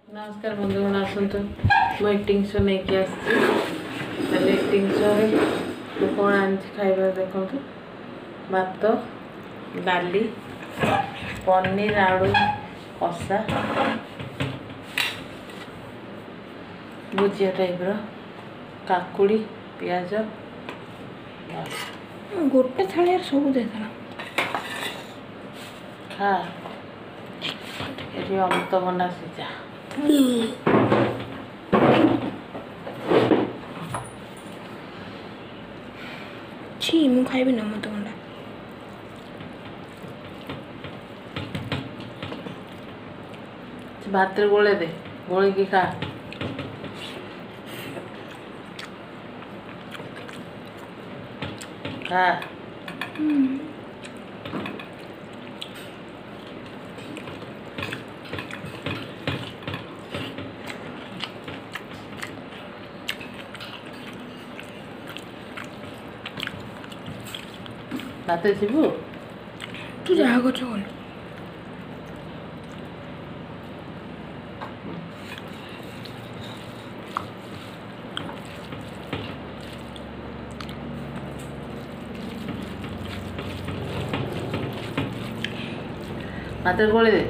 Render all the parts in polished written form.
नमस्कार बंधुगण आसतु मु एक्टिंग शो नहीं कि एक्टिंग शो कौन आनी खाइबा देखु भात डाली पनीर आलू कषा भुजिया टाइप काकुड़ी पियाज गोटे थाली सब देता खा ये अमृतभंडा सीझा छी मु खाइबी ना मत अंडा भात गोले दे गोले की खा खा भात जीवु तू जहाँ कर चल भात गोले दे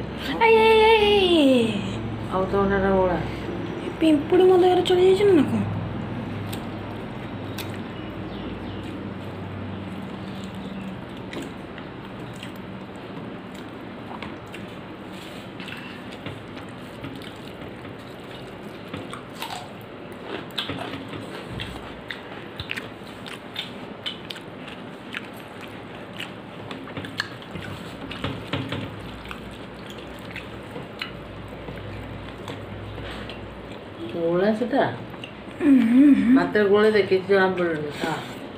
आउ तो अंडा गोला पिंपुड़ी मो देह चली जाइए ना कौन गोला सेटा भात गोले दे किसी जना पड़े खा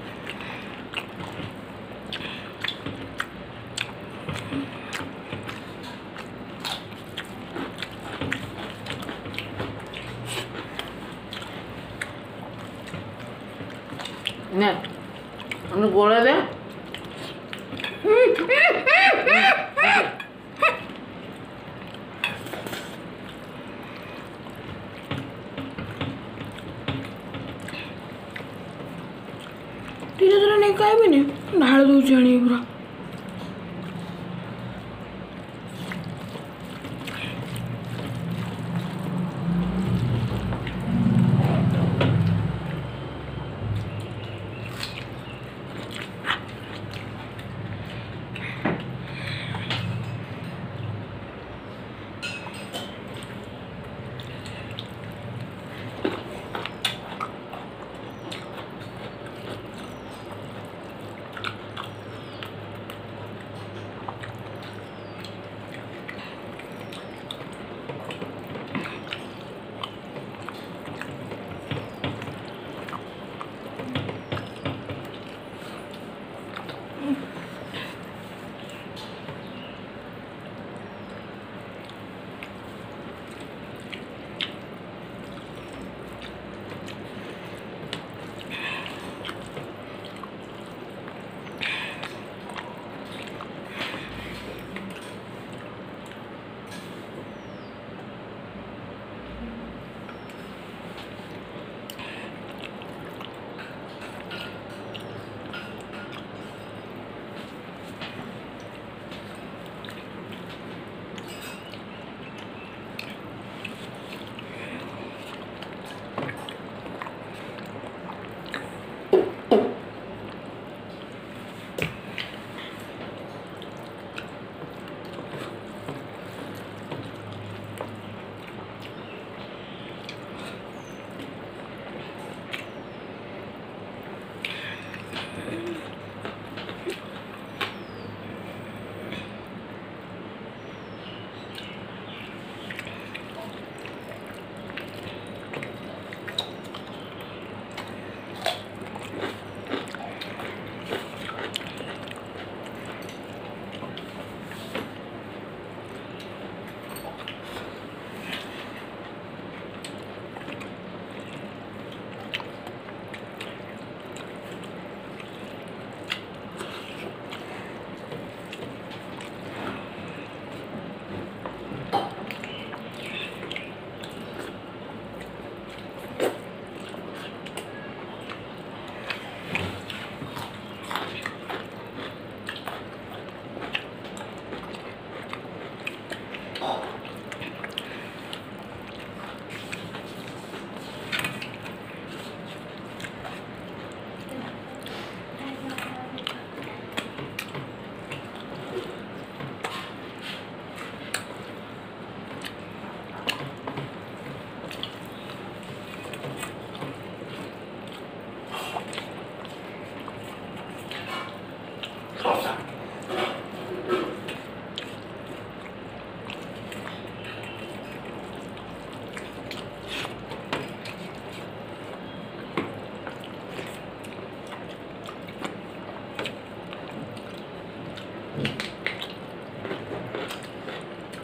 ने हमने गोले दे धीरे धीरे नहीं खाए भी नहीं ढाल दो जानी पूरा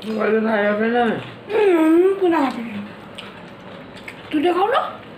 କହିଲି ଖାଇବା ପାଇଁ ନା ପୁରା ଖାଇବି ତୁ ଟିକେ ଖାଉନ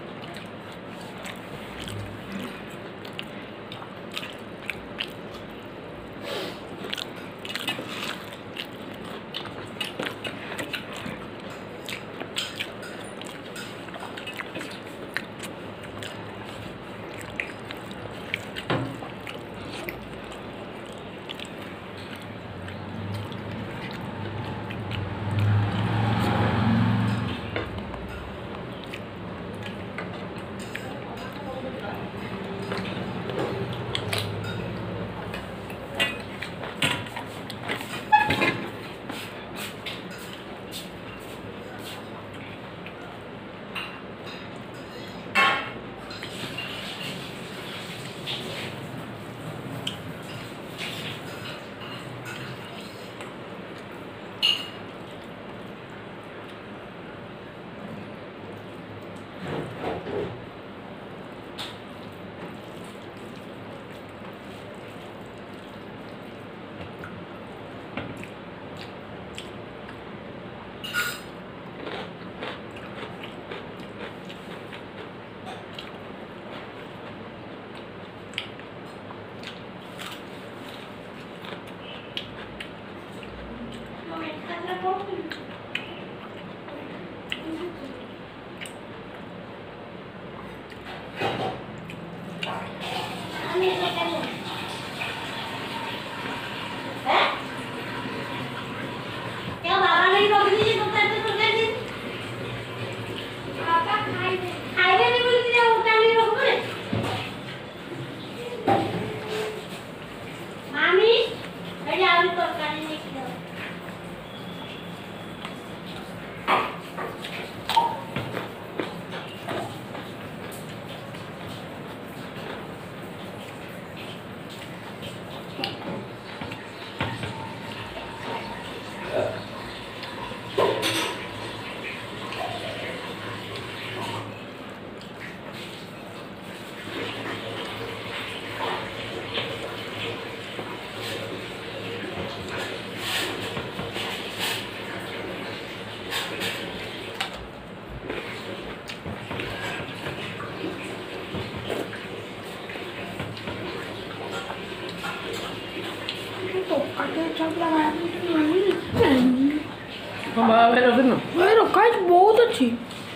बहुत अच्छी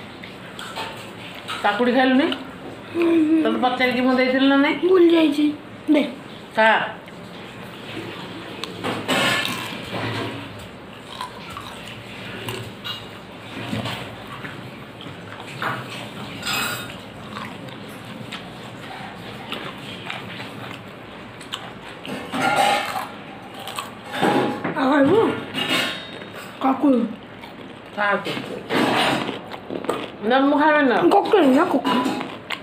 काकुड़ी खाइलु नहीं तब पचार कि मुझे ना नहीं भूल जाइए दे खा काकुड़ी ना मुखावे ना कोकल ना कोकल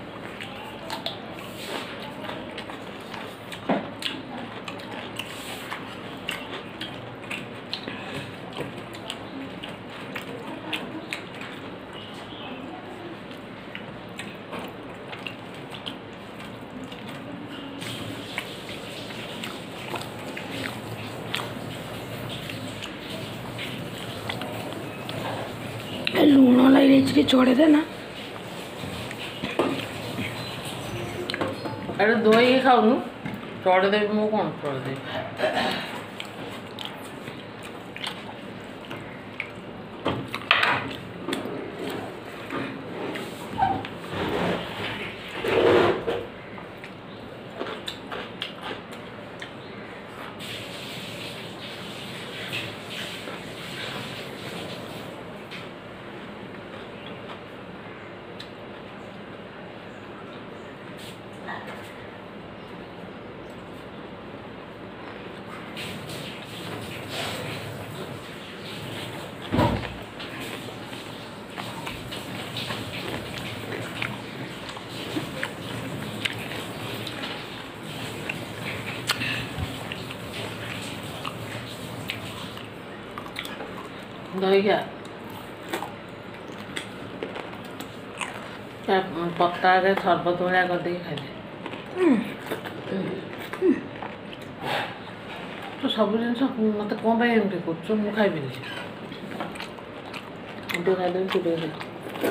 लूण लगे छोड़े दे ना अरे दही खाऊनु चढ़े देवी मु कौन चढ़े देवी दही क्या पत्ता के सरबत भाया करदे खाइले तो सब जिन मत कौन एमती कर खाइबी उठे खाते हैं छुटे से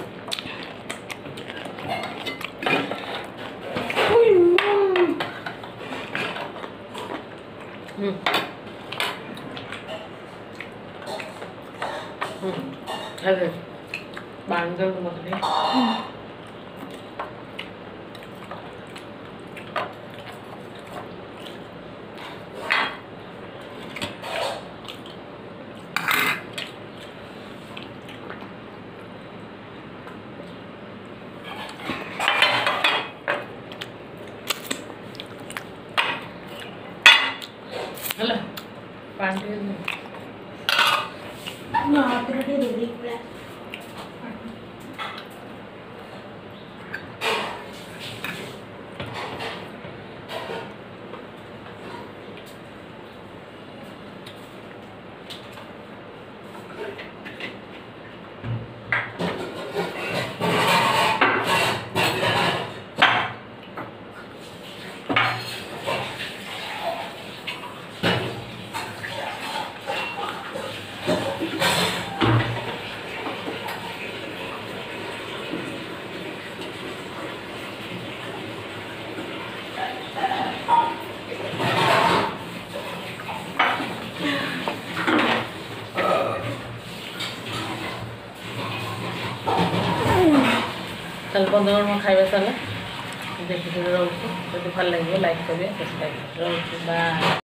अरे बांध कर मखनी हेलो पानी हाथ रखे दे दी चल 15 मिनट खाइबा सारा देखिए रोचे जब भल लगे लाइक करिए सब्सक्राइब रोचे बाय।